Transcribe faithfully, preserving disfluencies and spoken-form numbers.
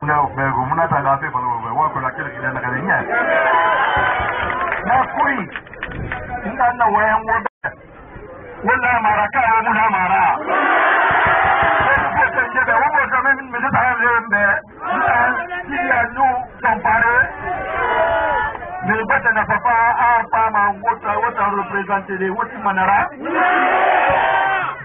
Nga bego muna ta da fe fa wa ko la kele kile na kale nya. Na kuri. Inda na wayan woda. Wala maraka wala mara. Ko se be wo ko me me ta ha le mbe. Ti ya nu compare. Me bata na papa a pa ma wota wota representer de woti manara.